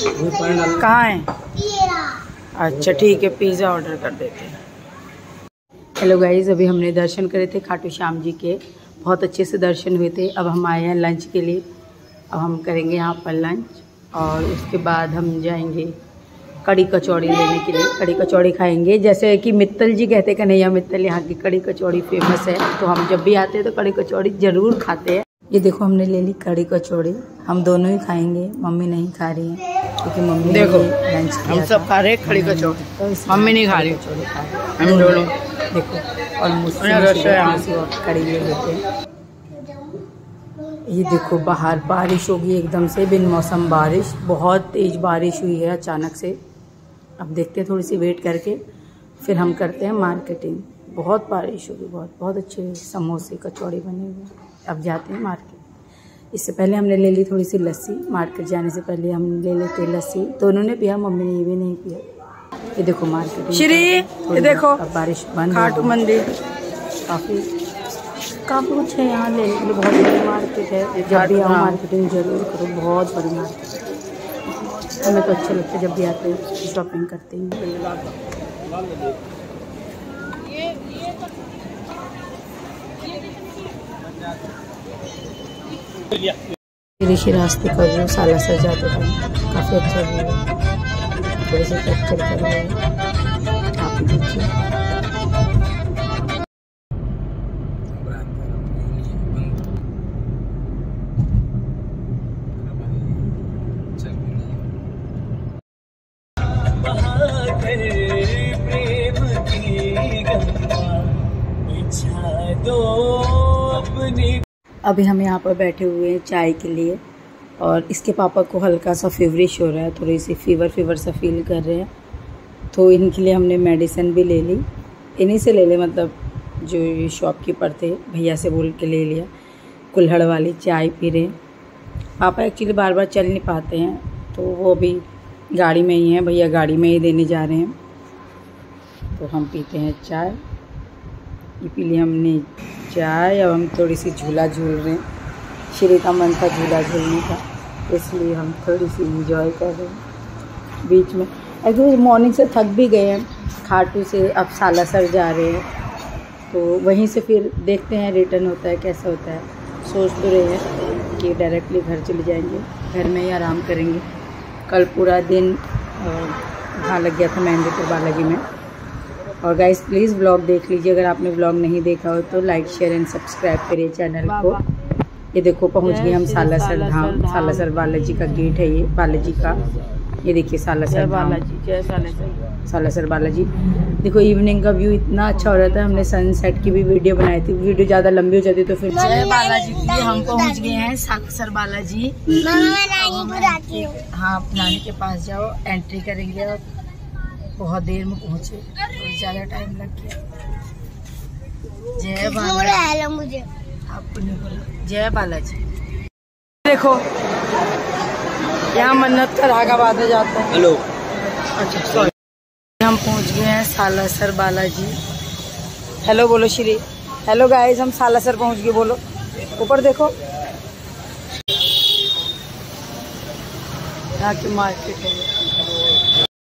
कहाँ है? अच्छा ठीक है, पिज़्ज़ा ऑर्डर कर देते हैं। हेलो गाइस, अभी हमने दर्शन करे थे खाटू श्याम जी के, बहुत अच्छे से दर्शन हुए थे। अब हम आए हैं लंच के लिए। अब हम करेंगे यहाँ पर लंच और उसके बाद हम जाएंगे कड़ी कचौड़ी लेने के लिए। कड़ी कचौड़ी खाएंगे, जैसे कि मित्तल जी कहते हैं, कन्हैया मित्तल यहाँ की कड़ी कचौड़ी फेमस है, तो हम जब भी आते हैं तो कड़ी कचौड़ी ज़रूर खाते हैं। ये देखो हमने ले ली कड़ी कचौड़ी, हम दोनों ही खाएंगे, मम्मी नहीं खा रही है क्योंकि मम्मी देखो लंच हम सब खा रहे हैं कड़ी कचौड़ी, तो मम्मी नहीं खा रही कचौड़ी खा रही, हम दोनों देखो। और मुझसे कड़ी ले लेते हैं। ये देखो बाहर बारिश होगी एकदम से, बिन मौसम बारिश, बहुत तेज़ बारिश हुई है अचानक से। अब देखते हैं, थोड़ी सी वेट करके फिर हम करते हैं मार्केटिंग। बहुत बारिश होगी, बहुत अच्छे समोसे कचौड़ी बने हुए। अब जाते हैं मार्केट। इससे पहले हमने ले ली थोड़ी सी लस्सी, मार्केट जाने से पहले हम ले लेते लस्सी, तो उन्होंने पिया, मम्मी ने ये भी नहीं पिया। ये देखो मार्केट श्री, ये देखो अब बारिश बंद, खाटू मंदिर, काफ़ी कुछ है यहाँ लेने के लिए। बहुत बड़ी मार्केट है, जब भी आओ मार्केटिंग जरूर करो, बहुत बड़ी मार्केट है। हमें तो अच्छा लगता है जब भी आते हैं शॉपिंग करते हैं। ऋषि रास्ते कर रहे हो, सालासर जाते टाइम काफ़ी अच्छा व्यू है, थोड़े से कैप्चर कर रहे हैं आप ही देखिए। अभी हम यहाँ पर बैठे हुए हैं चाय के लिए, और इसके पापा को हल्का सा फीवरिश हो रहा है, थोड़ी सी फीवर सा फील कर रहे हैं, तो इनके लिए हमने मेडिसिन भी ले ली। इन्हीं से ले ली, मतलब जो ये शॉपकीपर थे भैया से बोल के ले लिया। कुल्हड़ वाली चाय पी रहे हैं। पापा एक्चुअली बार बार चल नहीं पाते हैं, तो वो अभी गाड़ी में ही हैं, भैया गाड़ी में ही देने जा रहे हैं, तो हम पीते हैं चाय। ये पी ली हमने चाय। अब हम थोड़ी सी झूला झूल रहे हैं, श्री का मन था झूला झूलने का, इसलिए हम थोड़ी सी इंजॉय कर रहे हैं बीच में। एक्चुअली मॉर्निंग से थक भी गए हैं खाटू से, अब सालासर जा रहे हैं, तो वहीं से फिर देखते हैं रिटर्न होता है कैसा होता है। सोच तो रहे हैं कि डायरेक्टली घर चले जाएंगे, घर में ही आराम करेंगे। कल पूरा दिन वहाँ लग गया था महेंद्रपुर बालाजी में। और गाइस प्लीज़ व्लॉग देख लीजिए, अगर आपने व्लॉग नहीं देखा हो तो लाइक शेयर एंड सब्सक्राइब करिए चैनल को। ये देखो पहुंच गए हम सालासर धाम, सालासर बालाजी का गेट है ये, बालाजी का। ये देखिए सालासर बालाजी, जय सालासर बालाजी। देखो इवनिंग का व्यू इतना अच्छा हो रहा था, हमने सनसेट की भी वीडियो बनाई थी, वीडियो ज़्यादा लंबी हो जाती तो फिर। जय बालाजी की हम पहुँच गए हैं सालासर बालाजी। हाँ नानी के पास जाओ, एंट्री करेंगे और बहुत देर में पहुँचे, तो ज़्यादा टाइम लग गया। जय बालाजी, मुझे आपने बोला जय बालाजी। देखो यहाँ मन्नत का धागा बांधा जाता है। हेलो, अच्छा सॉरी। हम पहुँच गए हैं सालासर बालाजी। हेलो बोलो श्री। हेलो गाइस, हम सालासर पहुँच गए, बोलो ऊपर देखो। यहाँ की मार्केट है।